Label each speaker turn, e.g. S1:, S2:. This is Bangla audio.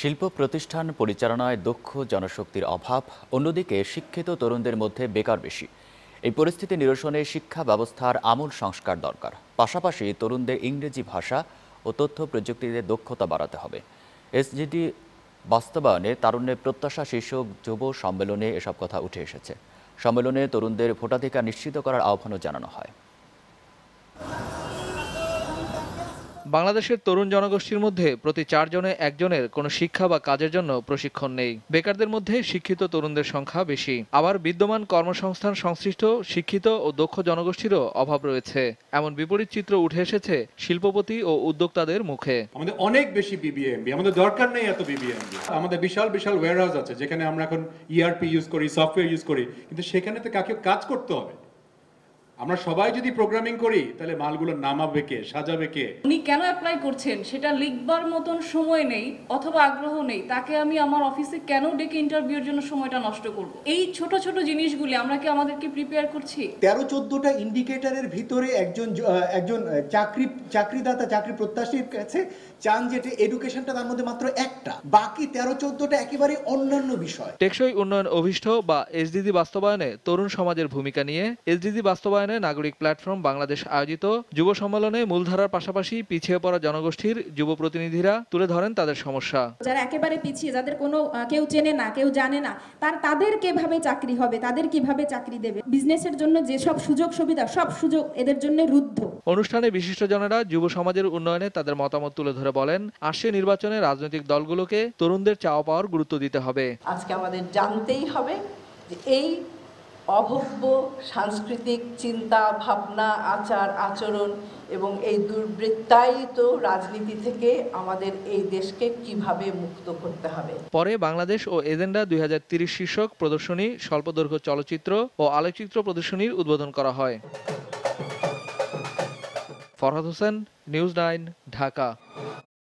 S1: শিল্প প্রতিষ্ঠান পরিচালনায় দক্ষ জনশক্তির অভাব, অন্যদিকে শিক্ষিত তরুণদের মধ্যে বেকার বেশি। এই পরিস্থিতি নিরসনে শিক্ষা ব্যবস্থার আমূল সংস্কার দরকার। পাশাপাশি তরুণদের ইংরেজি ভাষা ও তথ্য প্রযুক্তিতে দক্ষতা বাড়াতে হবে। এসডিজি বাস্তবায়নে তারুণ্যের প্রত্যাশা শীর্ষক যুব সম্মেলনে এসব কথা উঠে এসেছে। সম্মেলনে তরুণদের ভোটাধিকার নিশ্চিত করার আহ্বানও জানানো হয়।
S2: বাংলাদেশের তরুণ জনগোষ্ঠীর মধ্যে প্রতি 4 জনে একজনের কোনো শিক্ষা বা কাজের জন্য প্রশিক্ষণ নেই। বেকারদের মধ্যে শিক্ষিত তরুণদের সংখ্যা বেশি। আবার বিদ্যমান কর্মসংস্থান সংশ্লিষ্ট শিক্ষিত ও দক্ষ জনগোষ্ঠীরও অভাব রয়েছে। এমন বিপরীত চিত্র উঠে এসেছে শিল্পপতি ও উদ্যোক্তাদের মুখে।
S3: আমাদের অনেক বেশি বিবিএমবি, আমাদের দরকার নেই এত বিবিএমবি। আমাদের বিশাল বিশাল ওয়্যারহাউস আছে যেখানে আমরা এখন ইআরপি ইউজ করি, সফটওয়্যার ইউজ করি, কিন্তু সেখানে তো কাকে কাজ করতে হবে। আমরা সবাই যদি প্রোগ্রামিং করি তাহলে মালগুলো নামাবে কে, সাজাবে কে?
S4: উনি কেন অ্যাপ্লাই করছেন সেটা লিখবার মতন সময় নেই অথবা আগ্রহ নেই, তাকে আমি আমার অফিসে কেন ডেকে ইন্টারভিউর জন্য সময়টা নষ্ট করব? এই ছোট ছোট জিনিসগুলি আমরা কি আমাদেরকে প্রিপেয়ার করছি?
S5: 13-14টা ইন্ডিকেটরের ভিতরে একজন চাকরিদাতা, চাকরি প্রত্যাশীর কাছে চান যে এডুকেশনটা তার মধ্যে মাত্র একটা, বাকি 13-14টা একেবারে অন্যান্য বিষয়।
S2: টেকসই উন্নয়ন অভিষ্ট বা এসডিজি বাস্তবায়নে তরুণ সমাজের ভূমিকা নিয়ে এসডিজি বাস্তবায়নে নাগরিক প্ল্যাটফর্ম বাংলাদেশ আয়োজিত যুব সম্মেলনে মূলধারার পাশাপাশি পিছিয়ে পড়া জনগোষ্ঠীর যুব প্রতিনিধিরা তুলে ধরেন তাদের সমস্যা।
S6: যারা একেবারে পিছিয়ে, যাদের কোনো কেউ চেনে না, কেউ জানে না, তাদের কিভাবে চাকরি হবে, তাদের কিভাবে চাকরি দেবে? বিজনেসের জন্য যেসব সুযোগ সুবিধা, সব সুযোগ এদের জন্য রুদ্ধ।
S2: অনুষ্ঠানে বিশিষ্টজনেরা যুব সমাজের উন্নয়নে তাদের মতামত তুলে ধরে বলেন, আসছে নির্বাচনে রাজনৈতিক দলগুলোকে তরুণদের চাওয়া পাওয়ার গুরুত্ব দিতে হবে।
S7: আজকে আমাদের জানতেই হবে যে এই অভব্য সাংস্কৃতিক চিন্তা ভাবনা, আচার আচরণ এবং এই দুর্বৃত্তায়িত রাজনীতি থেকে আমাদের এই দেশকে কিভাবে মুক্ত করতে হবে।
S2: পরে বাংলাদেশ ও এজেন্ডা 2030 শীর্ষক প্রদর্শনী, স্বল্পদৈর্ঘ্য চলচ্চিত্র ও আলোকচিত্র প্রদর্শনীর উদ্বোধন করা হয়। ফরহাদ হোসেন, নিউজ 9, ঢাকা।